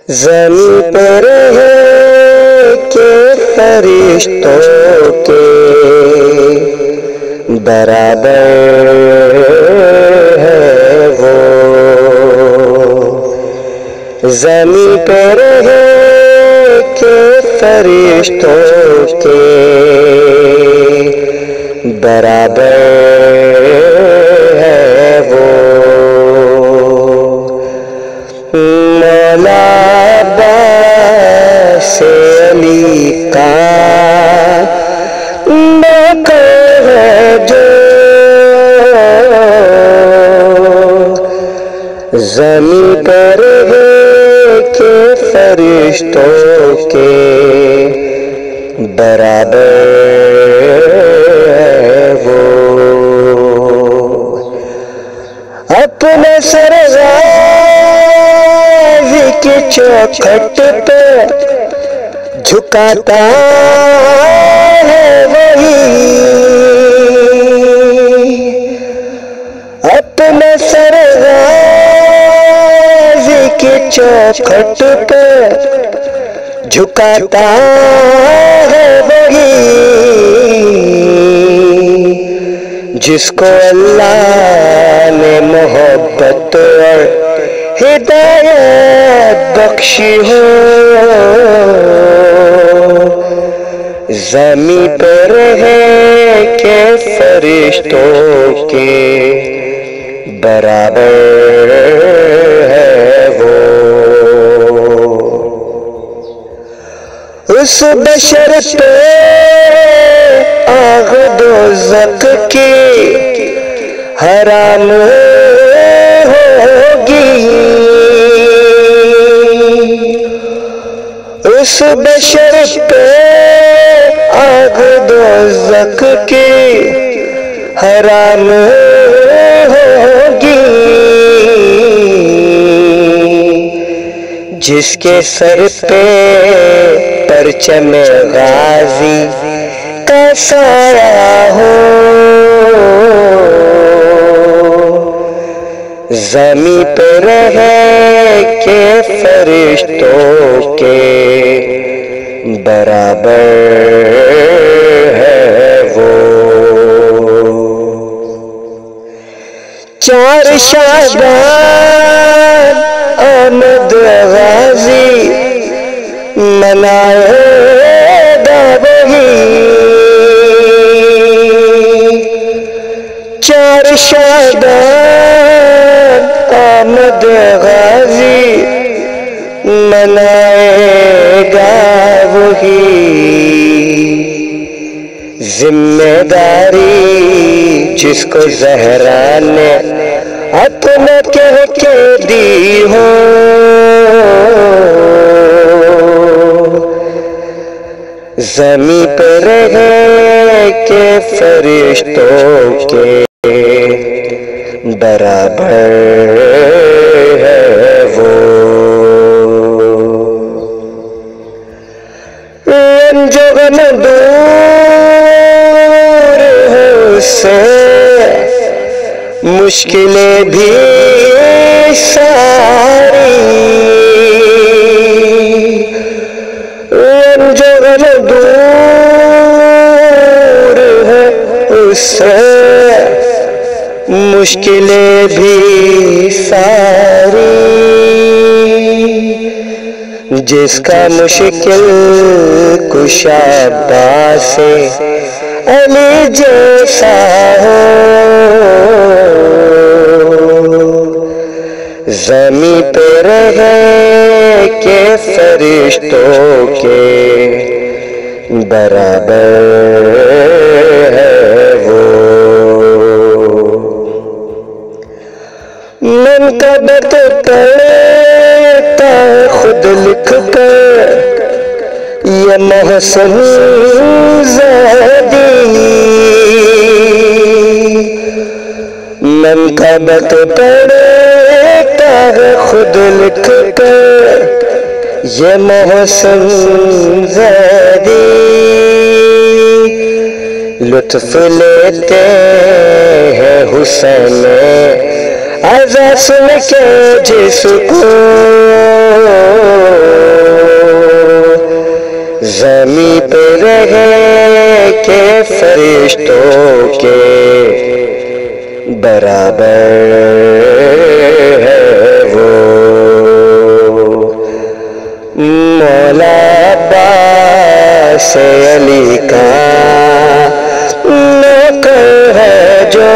ज़मीं पर है के फरिश्तों के बराबर है वो। ज़मीं पर है के फरिश्तों के बराबर है वो। मौला अब्बास अली का नौकर है जो ज़मीं पर है के फरिश्तों के बराबर है वो। अपने सरज़ाद की चौखट पे झुकाता है वही। अपने सरज़ाद की चौखट पे झुकाता है वही। जिसको अल्लाह ने मोहब्बत और हिदायत बख्शी हो। ज़मीं पर है के फरिश्तों के बराबर है वो। उस बशर पे आग दोज़ख की हराम होगी। उस बशर पे आग दोज़ख की हराम होगी। जिसके सर पे परचम गाजी का साया हो। ज़मीं पर है के फरिश्तों के बराबर है वो। चार शाबान अहमद गाजी मनाएगा वही। चार शाबान अहमद गाजी मनाएगा वही। जिम्मेदारी जिसको ज़हरा ने अपना कह के दी हो। ज़मीं पर है के फरिश्तों के बराबर है वो। जो गम दूर है उससे मुश्किलें भी सारी। जो गम दूर है उससे मुश्किलें भी सारी। जिसका मुश्किल कुशा अब्बास अली जैसा हो। ज़मीं पर है के फरिश्तों के बराबर है वो। मन का दर्द करता खुद लिख कर ये मोहसिन ज़ादी। मन का दर्द पड़ता है खुद लिख कर ये मोहसिन ज़ादी। लुत्फ लेते हैं हुसैन अज़ा सुन के जिसको फरिश्तों के बराबर है वो। मौला अब्बास अली का नौकर है जो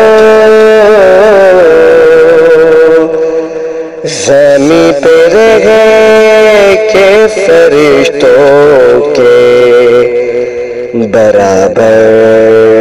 ज़मीं पे रह के फरिश्तों के बराबर